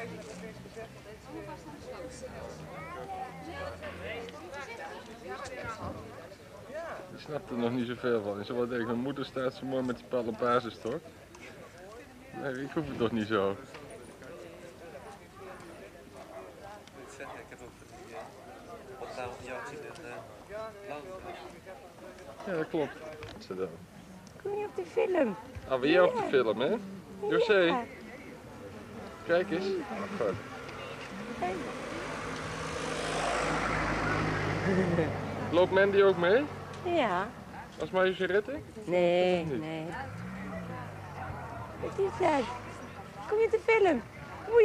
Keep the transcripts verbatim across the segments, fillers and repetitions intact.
Ik snap er nog niet zoveel van. Zo wat denk ik, mijn moeder staat zo mooi met die palabasis toch? Nee, ik hoef het toch niet zo. Ik heb ook die opname van jou gezien in Blauw. Ja, dat klopt. Ze dan. Kom je op de film? Ah, weer ja. Op de film, hè? José. Ja. Kijk eens. Oh, goed. Hey. Loopt Mandy ook mee? Ja. Als Marjorie? Nee, nee. Wat is dat? Kom je op de film? Oei.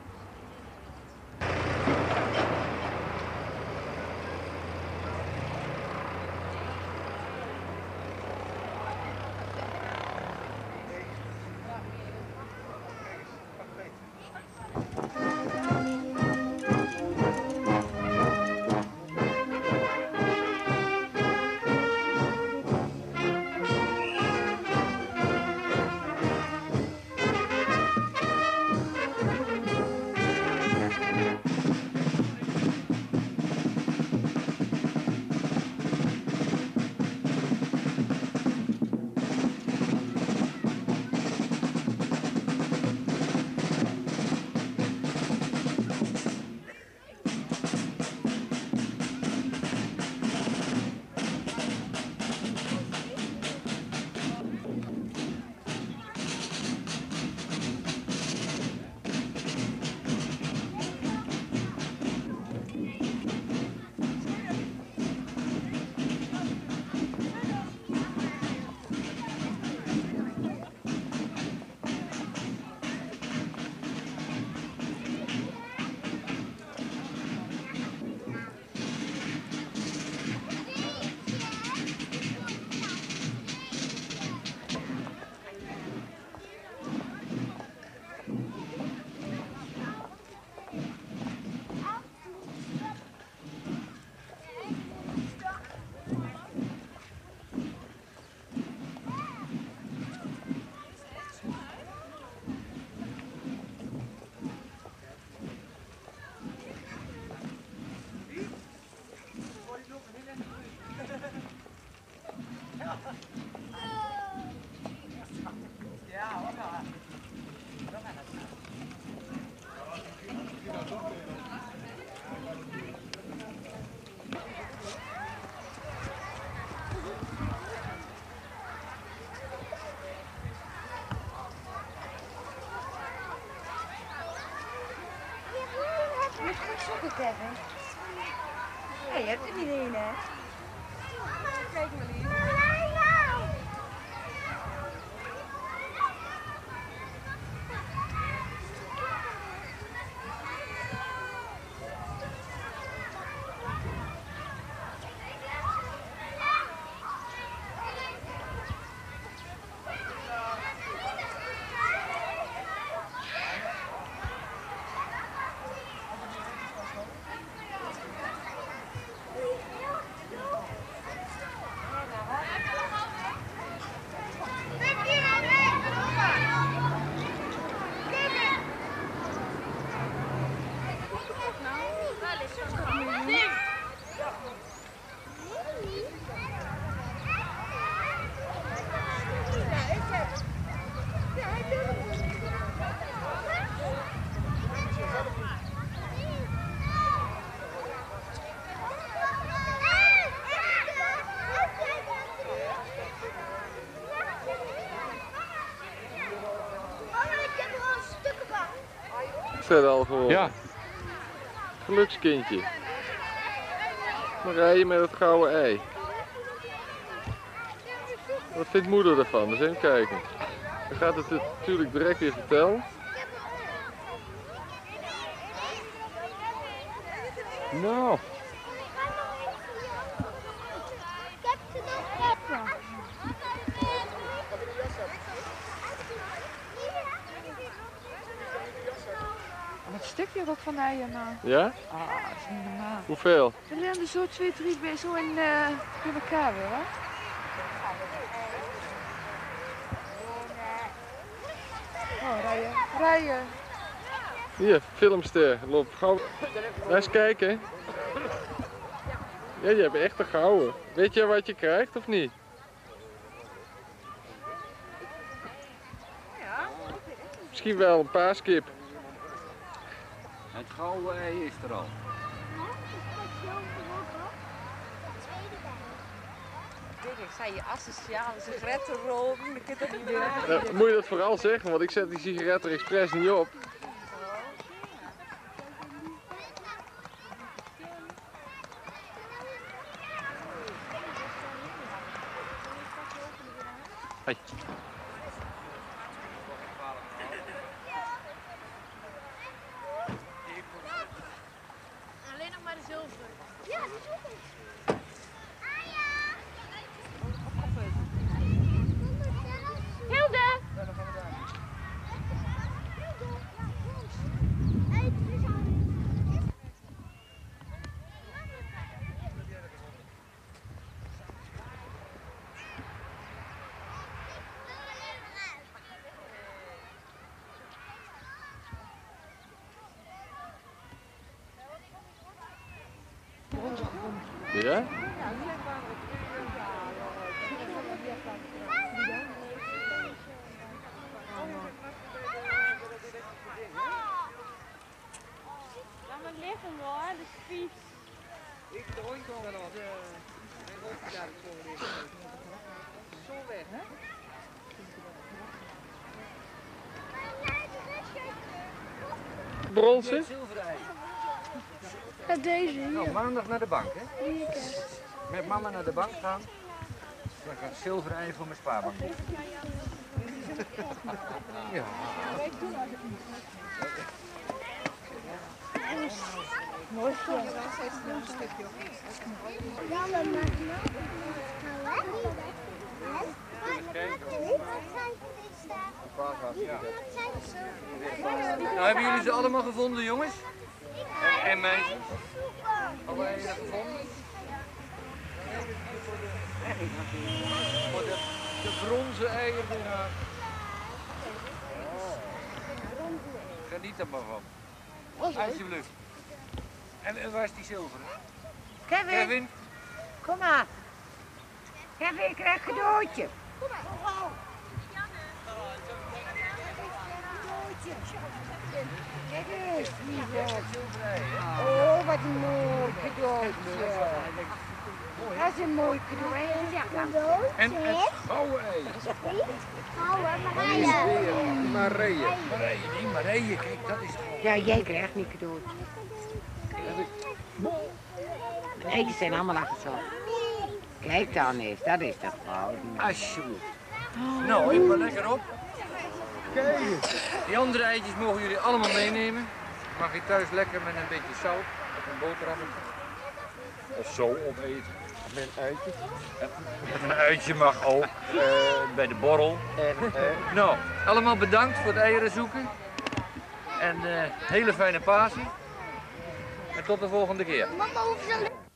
Ja, je hebt er niet één, hè? Kijk maar lief. Verder al gewoon. Ja. Gelukskindje. Dan rij je met het gouden ei. Wat vindt moeder ervan? Dus even kijken. Dan gaat het natuurlijk direct weer vertellen. Nou. Wat stuk je ook van eieren nou? Ja? Ah, dat is niet normaal. Hoeveel? Ze liggen zo twee, drie bij zo in, uh, in elkaar weer, hè? Oh, rijden, rijden. Hier, filmster, loop gauw. Laat eens kijken. Ja, je hebt echt een gouden. Weet je wat je krijgt of niet? Misschien wel een paaskip. Het gouden ei is er al. Ik zei je asociale sigaretten roken, ik kan dat niet doen. Ja, moet je dat vooral zeggen, want ik zet die sigaretten er expres niet op. Hoi. Alleen nog maar de zilver. Ja, die zoek ik. Hilde! Ja? Laat maar liggen hoor, dat is vies. Ik drink al wel wat. Zo weg, hè? Bronzen? Zilverei. Ja, deze hier. Nou, maandag naar de bank, hè? Met mama naar de bank gaan. Dan ga ik zilverei voor mijn spaarbank. Ja. Mooi zo. Ja, maar Nou, hebben jullie ze allemaal gevonden, jongens? En, en meisjes? Alle eieren gevonden? Voor de, de bronzen eieren. Geniet er maar van. Alsjeblieft. En, en waar is die zilveren? Kevin, Kevin? kom maar. Kevin, ik krijg een cadeautje. Kijk eens, lieve. Oh, wat een mooi cadeautje. Dat is een mooi cadeau. En het gouden ei. Marije. Marije, die Marije, kijk, dat is het. Ja, jij krijgt niet cadeautje. De eitjes zijn allemaal afgezocht. Kijk dan eens, dat is toch gouden. Alsjeblieft. Nou, ik ben lekker op. Die andere eitjes mogen jullie allemaal meenemen. Mag je thuis lekker met een beetje zout of een boterhammetje. Of zo opeten. Met uitje. Een uitje mag ook, uh, bij de borrel. En, uh, nou, allemaal bedankt voor het eieren zoeken. En uh, hele fijne Pasen. En tot de volgende keer. Mama, hoeveel